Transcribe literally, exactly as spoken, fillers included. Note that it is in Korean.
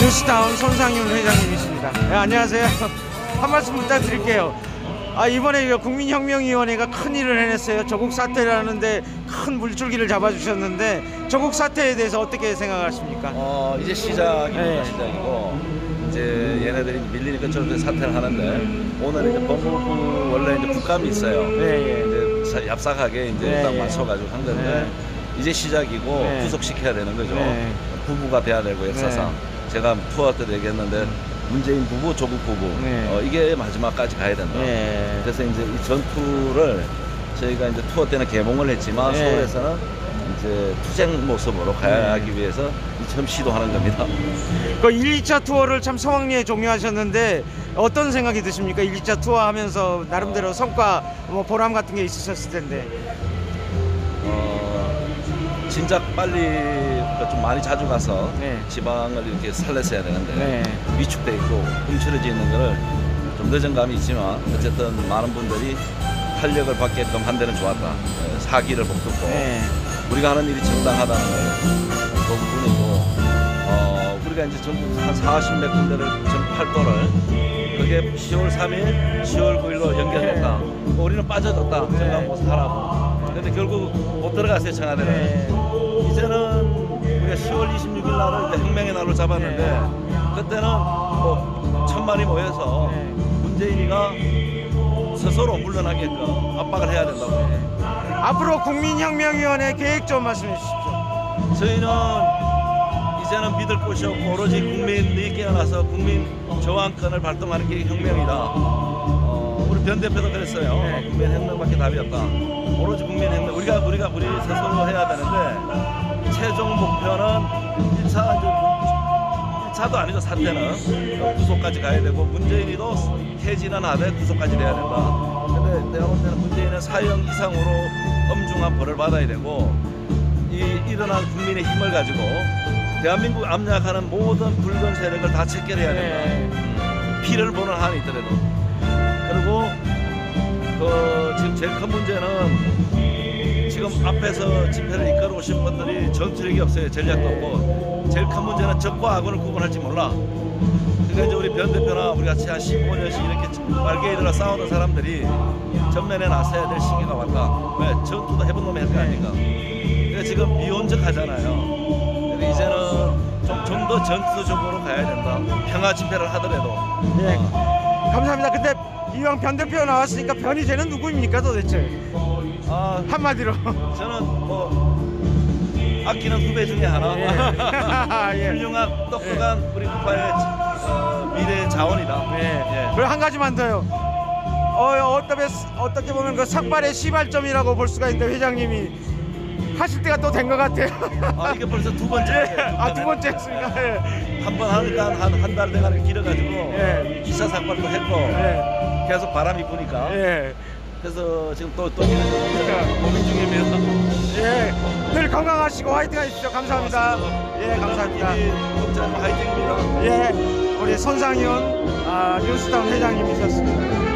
뉴스타운 손상윤 회장님이십니다. 네, 안녕하세요. 한 말씀 부탁드릴게요. 아, 이번에 국민혁명위원회가 큰 일을 해냈어요. 조국 사태라는데 큰 물줄기를 잡아주셨는데 조국 사태에 대해서 어떻게 생각하십니까? 어, 이제 시작입니다. 네. 시작이고 이제 얘네들이 밀리니까 저렇게 사퇴를 하는데 오늘 이제 법무부 원래 이제 국감이 있어요. 네, 이제 얍삭하게 이제 네, 딱 맞춰가지고 한 건데 네. 이제 시작이고 네. 구속시켜야 되는 거죠. 네. 부부가 돼야 되고 역사상 네. 제가 투어 때도 얘기했는데 문재인 부부, 조국 부부 네. 어, 이게 마지막까지 가야 된다. 네. 그래서 이제 이 전투를 저희가 이제 투어 때는 개봉을 했지만 네. 서울에서는 이제 투쟁 모습으로 가기 네. 위해서 처음 시도하는 겁니다. 그 일, 이 차 투어를 참 성황리에 종료하셨는데 어떤 생각이 드십니까? 일, 이 차 투어 하면서 나름대로 성과, 뭐 보람 같은 게 있으셨을 텐데. 어, 진작 빨리 좀 많이 자주 가서 네. 지방을 이렇게 살렸어야 되는데 네. 위축돼 있고 움츠러져 있는 거를 좀 늦은 감이 있지만 어쨌든 많은 분들이 탄력을 받게끔 한 데는 좋았다. 네, 사기를 복돋고 네. 우리가 하는 일이 정당하다는 그 부분이고 어, 우리가 이제 전국 한 사십 몇 군데를 전 팔도를 그게 시월 삼일, 시월 구일로 연결됐다. 네. 우리는 빠져줬다. 네. 정강모습 하라고. 근데 결국 못 들어갔어요, 청와대를. 네. 이제는 우리가 시월 이십육일 날을 이제 혁명의 날로 잡았는데 네. 그때는 뭐 천만이 모여서 네. 문재인이가 스스로 물러나게끔 압박을 해야 된다고. 앞으로 국민혁명위원회 계획 좀 말씀해 주십시오. 저희는 이제는 믿을 곳이 없고 오로지 국민이 깨어나서 국민 저항권을 발동하는 게 혁명이다. 어, 우리 변 대표도 그랬어요. 네. 국민 혁명밖에 답이 없다. 오로지 국민 혁명. 우리가 우리가 우리 스스로 해야 되는데 최종 목표는 일 차 일 차도 아니죠. 사태는 구속까지 가야 되고 문재인이도 퇴진은 하되 구속까지 돼야 된다. 근데 내가 볼 때는 문재인은 사형 이상으로 엄중한 벌을 받아야 되고 이 일어난 국민의 힘을 가지고 대한민국 압력하는 모든 붉은 세력을 다 체결해야 된다. 네. 음, 피를 보는 한이 있더라도. 그리고 그 지금 제일 큰 문제는 지금 앞에서 집회를 이끌어 오신 분들이 전투력이 없어요. 전략도 없고. 제일 큰 문제는 적과 악을 구분할지 몰라. 그러니까 이제 우리 변 대표나 우리 같이 한 십오 년씩 이렇게 말게 일어나 싸우는 사람들이 전면에 나서야 될 시기가 왔다. 왜? 전투도 해본 놈이 할 거 아닌가. 그러니까 지금 미온적하잖아요. 근데 이제는 좀 좀 더 전투적으로 가야 된다. 평화 집회를 하더라도. 네. 어. 감사합니다. 근데 이왕 변 대표 나왔으니까 변이 쟤는 누구입니까 도대체? 아, 한마디로. 저는 뭐 아끼는 후배 중에 하나. 예. 예. 훌륭한 똑똑한 우리 국가의 어, 미래 자원이다. 네. 예. 그리고 한 가지만 더요. 어, 어떻게, 어떻게 보면 그 삭발의 시발점이라고 볼 수가 있는데 회장님이 하실 때가 또 된 것 같아요. 아, 이게 벌써 두 번째. 아, 두 번째 했습니까? 예. 한 번 하니까 한 한 달 돼가는 길어가지고 예. 이 차 삭발도 했고 예. 계속 바람이 부니까. 예. 그래서 지금 또또 고민 중입니다. 예. 늘 건강하시고 화이팅 하십시오. 감사합니다. 예, 감사합니다. 독자님 화이팅입니다. 예. 우리 손상윤 아, 뉴스타운 회장님이셨습니다.